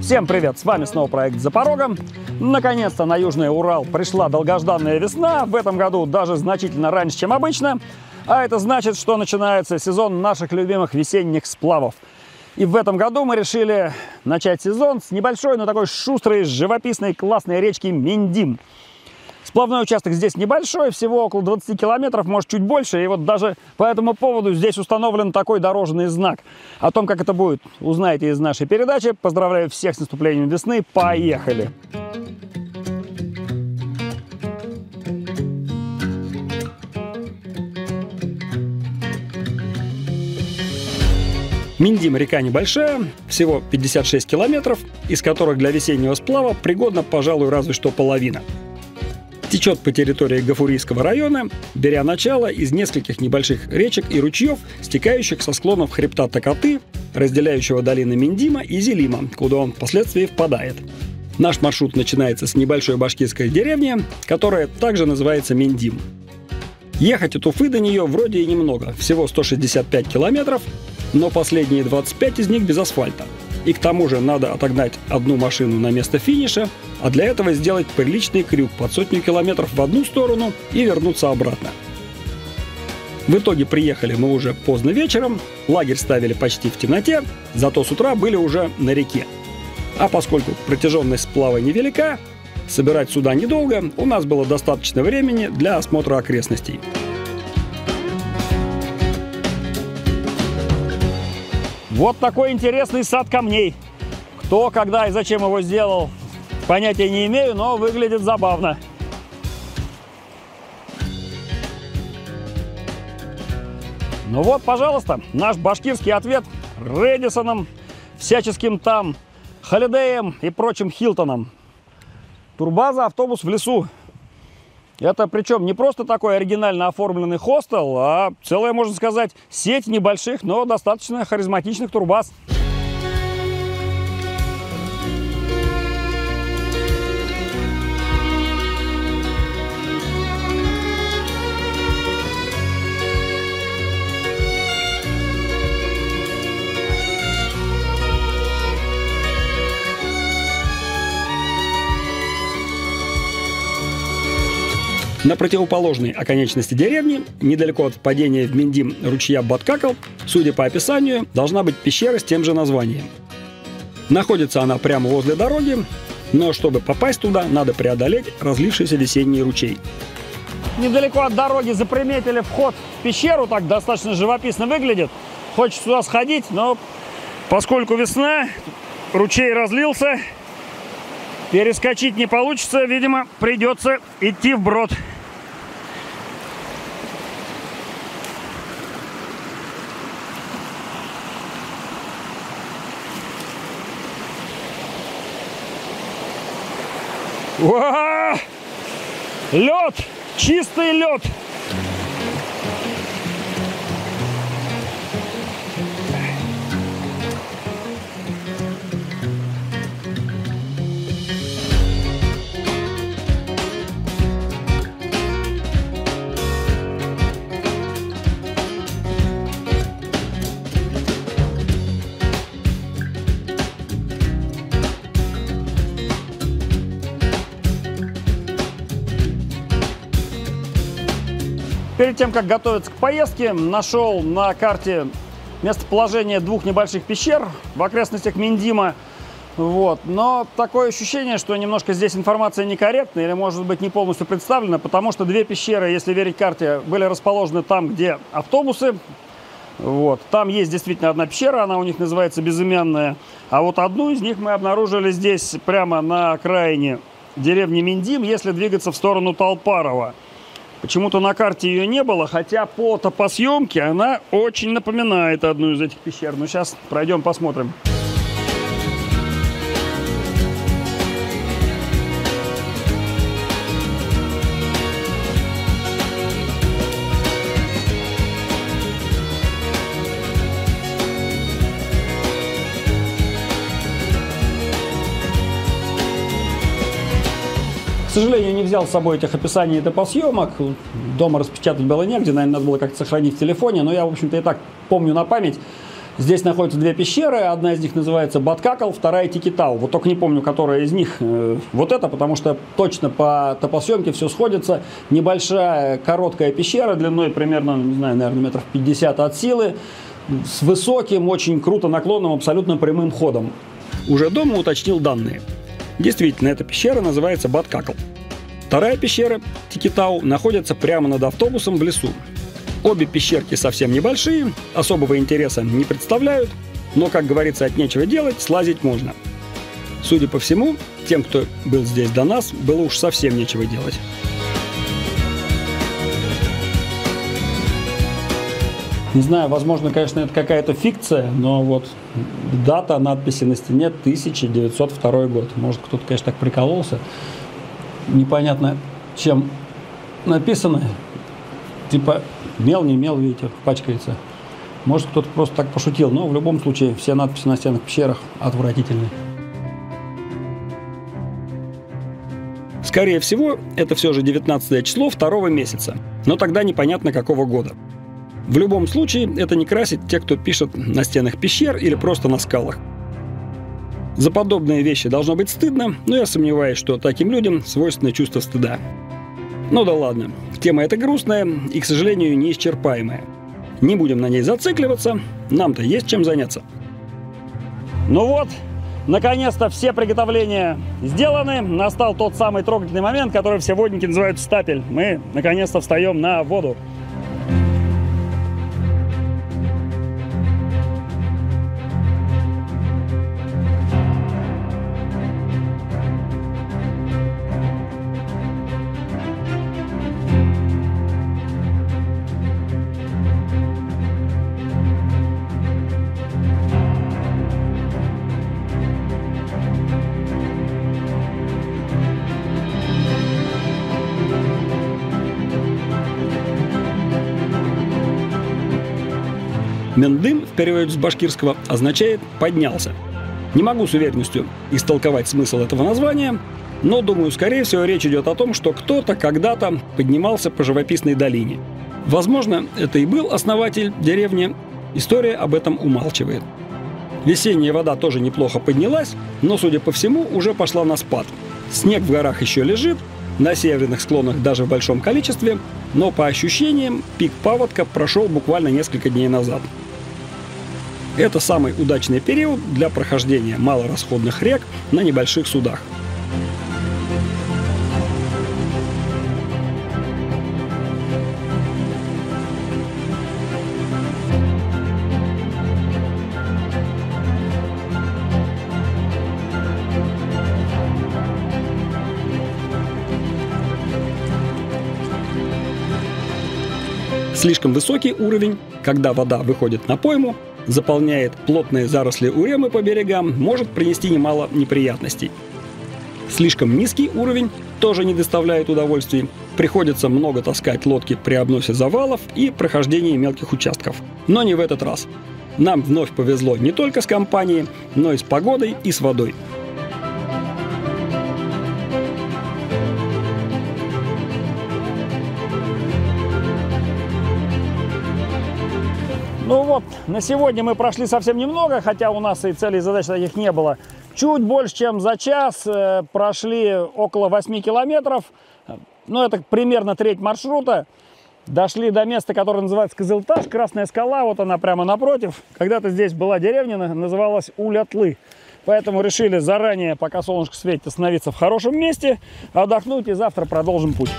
Всем привет! С вами снова проект «За порогом». Наконец-то на Южный Урал пришла долгожданная весна. В этом году даже значительно раньше, чем обычно. А это значит, что начинается сезон наших любимых весенних сплавов. И в этом году мы решили начать сезон с небольшой, но такой шустрой, живописной, классной речки Мендим. Сплавной участок здесь небольшой, всего около 20 километров, может чуть больше. И вот даже по этому поводу здесь установлен такой дорожный знак. О том, как это будет, узнаете из нашей передачи. Поздравляю всех с наступлением весны. Поехали! Мендим река небольшая, всего 56 километров, из которых для весеннего сплава пригодна, пожалуй, разве что половина. Течет по территории Гафурийского района, беря начало из нескольких небольших речек и ручьев, стекающих со склонов хребта Токоты, разделяющего долины Мендима и Зелима, куда он впоследствии впадает. Наш маршрут начинается с небольшой башкирской деревни, которая также называется Мендим. Ехать от Уфы до нее вроде и немного, всего 165 километров, но последние 25 из них без асфальта. И к тому же надо отогнать одну машину на место финиша, а для этого сделать приличный крюк под 100 километров в одну сторону и вернуться обратно. В итоге приехали мы уже поздно вечером, лагерь ставили почти в темноте, зато с утра были уже на реке. А поскольку протяженность сплава невелика, собирать суда недолго, у нас было достаточно времени для осмотра окрестностей. Вот такой интересный сад камней. Кто, когда и зачем его сделал, понятия не имею, но выглядит забавно. Ну вот, пожалуйста, наш башкирский ответ Рэдиссоном, всяческим там Холидеем и прочим Хилтоном. Турбаза, автобус в лесу. Это причем не просто такой оригинально оформленный хостел, а целая, можно сказать, сеть небольших, но достаточно харизматичных турбаз. На противоположной оконечности деревни, недалеко от впадения в Мендим ручья Баткакл, судя по описанию, должна быть пещера с тем же названием. Находится она прямо возле дороги, но чтобы попасть туда, надо преодолеть разлившийся весенний ручей. Недалеко от дороги заприметили вход в пещеру, так достаточно живописно выглядит. Хочется туда сходить, но поскольку весна, ручей разлился, перескочить не получится, видимо, придется идти вброд. Уа! Лед! Чистый лед! Перед тем, как готовиться к поездке, нашел на карте местоположение двух небольших пещер в окрестностях Мендима. Вот. Но такое ощущение, что немножко здесь информация некорректна или, может быть, не полностью представлена, потому что две пещеры, если верить карте, были расположены там, где автобусы. Вот. Там есть действительно одна пещера, она у них называется Безымянная. А вот одну из них мы обнаружили здесь, прямо на окраине деревни Мендим, если двигаться в сторону Талпарова. Почему-то на карте ее не было, хотя по топосъемке она очень напоминает одну из этих пещер. Ну, сейчас пройдем, посмотрим. К сожалению, не взял с собой этих описаний и топосъемок. Дома распечатать было негде, наверное, надо было как-то сохранить в телефоне, но я, в общем-то, и так помню на память. Здесь находятся две пещеры, одна из них называется Баткакл, вторая Тикитау. Вот только не помню, которая из них вот эта, потому что точно по топосъемке все сходится. Небольшая, короткая пещера, длиной примерно, не знаю, наверное, метров 50 от силы, с высоким, очень круто наклонным, абсолютно прямым ходом. Уже дома уточнил данные. Действительно, эта пещера называется Баткакл. Вторая пещера, Тикитау, находится прямо над автобусом в лесу. Обе пещерки совсем небольшие, особого интереса не представляют, но, как говорится, от нечего делать, слазить можно. Судя по всему, тем, кто был здесь до нас, было уж совсем нечего делать. Не знаю, возможно, конечно, это какая-то фикция, но вот дата надписи на стене 1902 год. Может, кто-то, конечно, так прикололся. Непонятно, чем написано. Типа мел, не мел, видите, пачкается. Может, кто-то просто так пошутил, но в любом случае все надписи на стенах пещерах отвратительные. Скорее всего, это все же 19 число 2 месяца, но тогда непонятно какого года. В любом случае, это не красит те, кто пишет на стенах пещер или просто на скалах. За подобные вещи должно быть стыдно, но я сомневаюсь, что таким людям свойственно чувство стыда. Ну да ладно, тема эта грустная и, к сожалению, неисчерпаемая. Не будем на ней зацикливаться, нам-то есть чем заняться. Ну вот, наконец-то все приготовления сделаны. Настал тот самый трогательный момент, который все водники называют стапель. Мы наконец-то встаем на воду. Мендым в переводе с башкирского означает «поднялся». Не могу с уверенностью истолковать смысл этого названия, но, думаю, скорее всего, речь идет о том, что кто-то когда-то поднимался по живописной долине. Возможно, это и был основатель деревни, история об этом умалчивает. Весенняя вода тоже неплохо поднялась, но, судя по всему, уже пошла на спад. Снег в горах еще лежит, на северных склонах даже в большом количестве, но по ощущениям пик паводка прошел буквально несколько дней назад. Это самый удачный период для прохождения малорасходных рек на небольших судах. Слишком высокий уровень, когда вода выходит на пойму, заполняет плотные заросли уремы по берегам, может принести немало неприятностей. Слишком низкий уровень тоже не доставляет удовольствий. Приходится много таскать лодки при обносе завалов и прохождении мелких участков. Но не в этот раз. Нам вновь повезло не только с компанией, но и с погодой и с водой. Ну вот, на сегодня мы прошли совсем немного, хотя у нас и целей и задач таких не было. Чуть больше, чем за час прошли около 8 километров. Ну, это примерно треть маршрута. Дошли до места, которое называется Кызылташ, Красная скала, вот она прямо напротив. Когда-то здесь была деревня, называлась Улятлы. Поэтому решили заранее, пока солнышко светит, остановиться в хорошем месте, отдохнуть и завтра продолжим путь.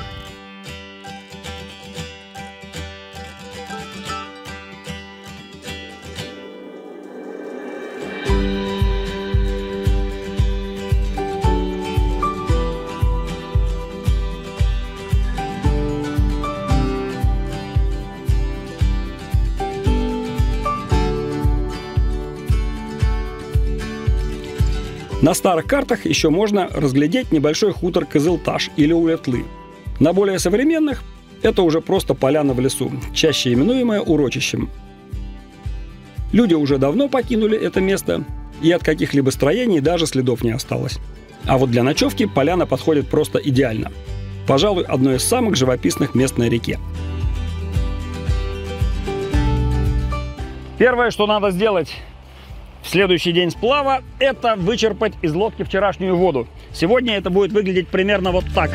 На старых картах еще можно разглядеть небольшой хутор Кызылташ или Улятлы. На более современных это уже просто поляна в лесу, чаще именуемая урочищем. Люди уже давно покинули это место, и от каких-либо строений даже следов не осталось. А вот для ночевки поляна подходит просто идеально. Пожалуй, одно из самых живописных мест на реке. Первое, что надо сделать в следующий день сплава, это вычерпать из лодки вчерашнюю воду. Сегодня это будет выглядеть примерно вот так.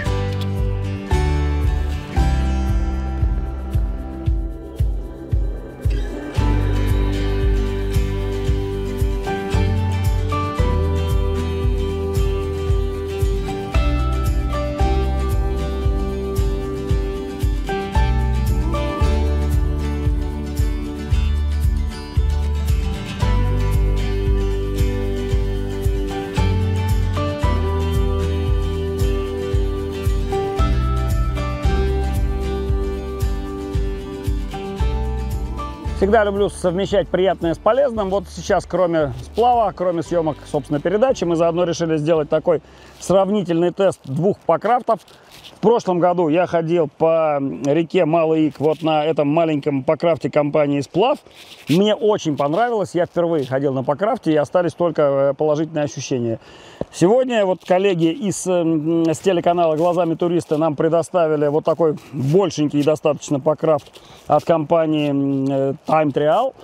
Всегда люблю совмещать приятное с полезным. Вот сейчас, кроме сплава, кроме съемок, собственно, передачи, мы заодно решили сделать такой сравнительный тест двух покрафтов. В прошлом году я ходил по реке Малый Ик вот на этом маленьком покрафте компании «Сплав». Мне очень понравилось. Я впервые ходил на покрафте, и остались только положительные ощущения. Сегодня вот коллеги с телеканала «Глазами туриста» нам предоставили вот такой большенький достаточно покрафт от компании Time Trial.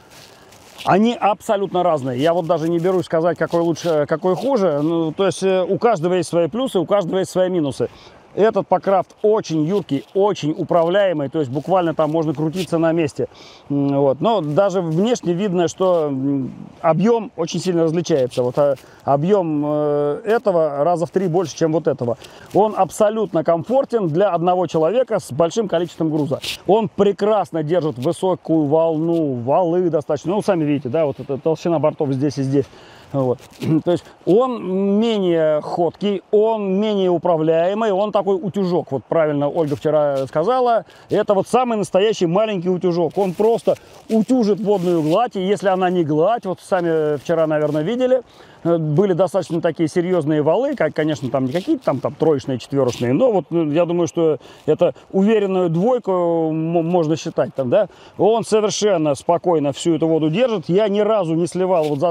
Они абсолютно разные. Я вот даже не берусь сказать, какой лучше, какой хуже. Ну, то есть у каждого есть свои плюсы, у каждого есть свои минусы. Этот покрафт очень юркий, очень управляемый, то есть буквально там можно крутиться на месте. Вот. Но даже внешне видно, что объем очень сильно различается. Вот объем этого раза в 3 больше, чем вот этого. Он абсолютно комфортен для одного человека с большим количеством груза. Он прекрасно держит высокую волну, валы достаточно. Ну, сами видите, да, вот эта толщина бортов здесь и здесь. Вот. То есть он менее ходкий, он менее управляемый, он такой утюжок. Вот правильно Ольга вчера сказала, это вот самый настоящий маленький утюжок. Он просто утюжит водную гладь, и если она не гладь, вот сами вчера, наверное, видели, были достаточно такие серьезные валы, как, конечно, там не какие-то там троечные, четверочные, но вот я думаю, что это уверенную двойку можно считать там, да. Он совершенно спокойно всю эту воду держит. Я ни разу не сливал вот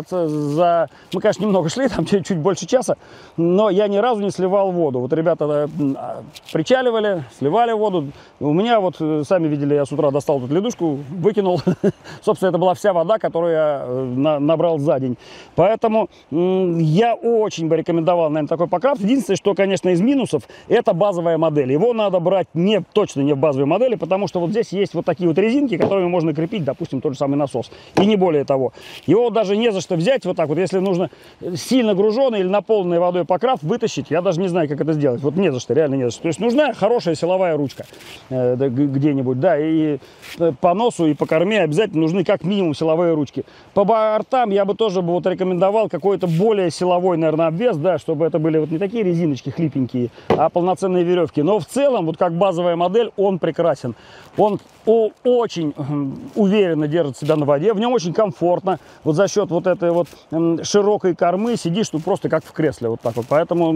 мы, конечно, немного шли, там чуть больше часа, но я ни разу не сливал воду. Вот ребята причаливали, сливали воду. У меня вот, сами видели, я с утра достал тут ледушку, выкинул. Собственно, это была вся вода, которую я набрал за день. Поэтому я очень бы рекомендовал, наверное, такой покрафт. Единственное, что, конечно, из минусов, это базовая модель. Его надо брать точно не в базовой модели, потому что вот здесь есть вот такие вот резинки, которыми можно крепить, допустим, тот же самый насос. И не более того. Его даже не за что взять вот так вот. Если нужно сильно груженный или наполненный водой покрафт вытащить, я даже не знаю, как это сделать. Вот не за что, реально не за что. То есть нужна хорошая силовая ручка где-нибудь, да, и по носу, и по корме обязательно нужны как минимум силовые ручки. По бортам я бы тоже вот рекомендовал какой-то более силовой, наверное, обвес, да, чтобы это были вот не такие резиночки хлипенькие, а полноценные веревки. Но в целом, вот как базовая модель, он прекрасен. Он очень уверенно держит себя на воде, в нем очень комфортно. Вот за счет вот этой вот широкой кормы сидишь тут просто как в кресле, вот так вот. Поэтому,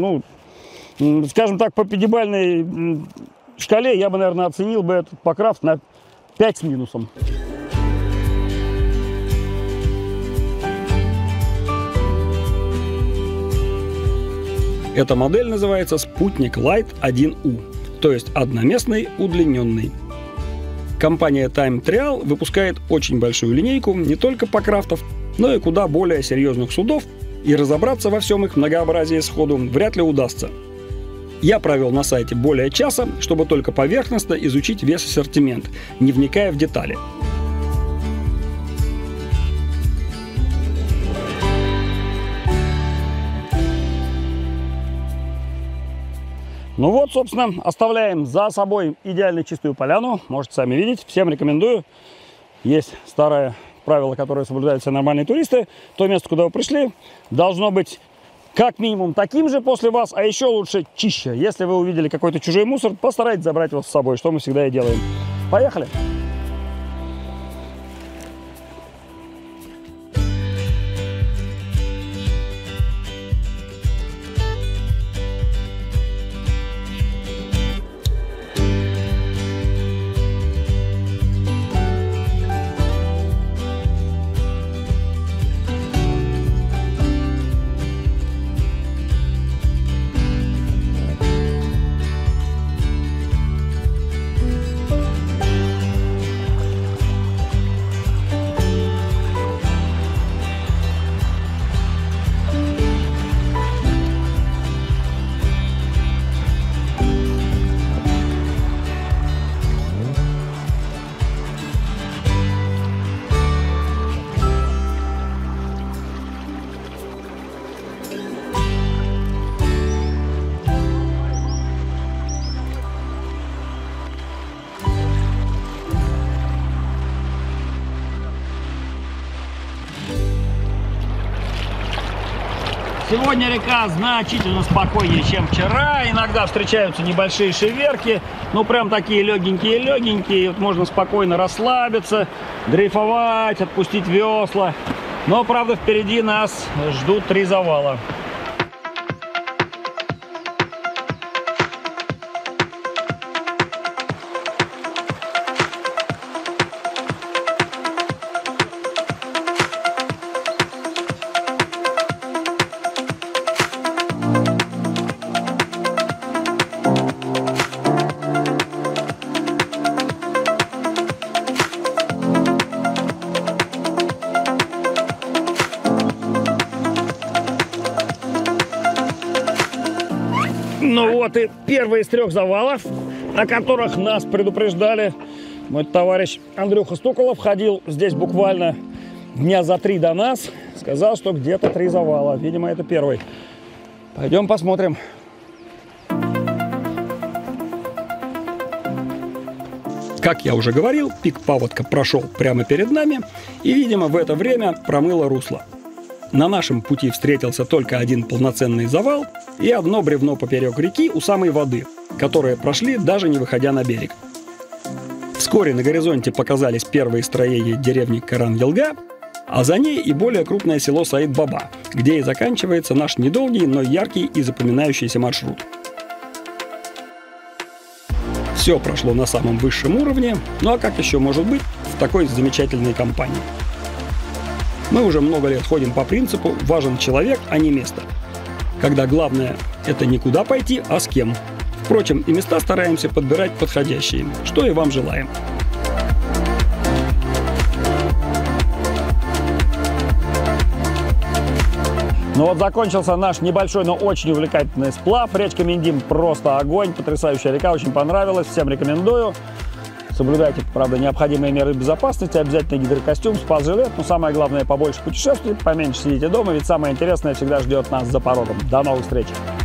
ну, скажем так, по пятибалльной шкале я бы, наверное, оценил бы этот покрафт на 5 с минусом. Эта модель называется Спутник Light 1U, то есть одноместный удлиненный. Компания Time Trial выпускает очень большую линейку не только покрафтов, но и куда более серьезных судов, и разобраться во всем их многообразии сходу вряд ли удастся. Я провел на сайте более часа, чтобы только поверхностно изучить весь ассортимент, не вникая в детали. Ну вот, собственно, оставляем за собой идеально чистую поляну. Можете сами видеть. Всем рекомендую. Есть старое правило, которое соблюдают все нормальные туристы. То место, куда вы пришли, должно быть как минимум таким же после вас, а еще лучше чище. Если вы увидели какой-то чужой мусор, постарайтесь забрать его с собой, что мы всегда и делаем. Поехали! Сегодня река значительно спокойнее, чем вчера. Иногда встречаются небольшие шеверки. Ну, прям такие легенькие-легенькие. Вот можно спокойно расслабиться, дрейфовать, отпустить весла. Но, правда, впереди нас ждут 3 завала. Ну вот и первый из 3 завалов, о которых нас предупреждали. Мой товарищ Андрюха Стуколов ходил здесь буквально дня за 3 до нас. Сказал, что где-то 3 завала. Видимо, это первый. Пойдем посмотрим. Как я уже говорил, пик паводка прошел прямо перед нами. И, видимо, в это время промыло русло. На нашем пути встретился только один полноценный завал и одно бревно поперек реки у самой воды, которые прошли, даже не выходя на берег. Вскоре на горизонте показались первые строения деревни Каран-Елга, а за ней и более крупное село Саид-Баба, где и заканчивается наш недолгий, но яркий и запоминающийся маршрут. Все прошло на самом высшем уровне, ну а как еще может быть в такой замечательной компании? Мы уже много лет ходим по принципу «важен человек, а не место», когда главное – это не куда пойти, а с кем. Впрочем, и места стараемся подбирать подходящие, что и вам желаем. Ну вот закончился наш небольшой, но очень увлекательный сплав. Речка Миндим просто огонь, потрясающая река, очень понравилась, всем рекомендую. Соблюдайте, правда, необходимые меры безопасности, обязательно гидрокостюм, спас-жилет, но самое главное, побольше путешествуйте, поменьше сидите дома, ведь самое интересное всегда ждет нас за порогом. До новых встреч!